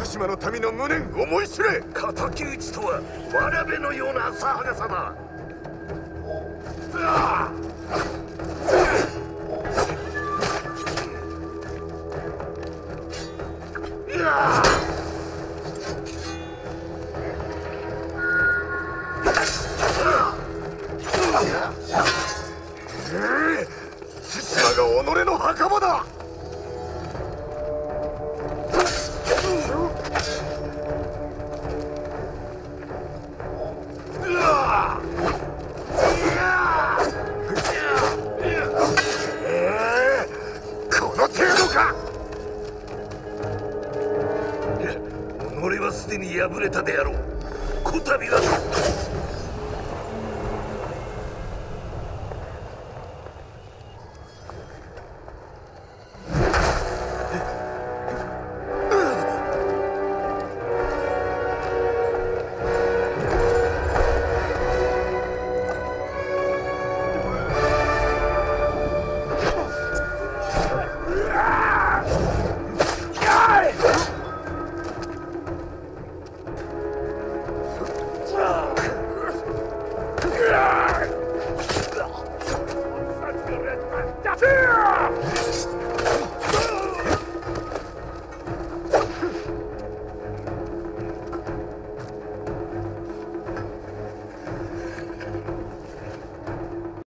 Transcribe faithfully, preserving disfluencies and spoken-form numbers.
島の民の無念思い知れ。 敵討ちとはわらべのような浅はかさだ。うわうわ対馬が己の墓場だ。この程度か。 己はすでに敗れたであろう。こたびは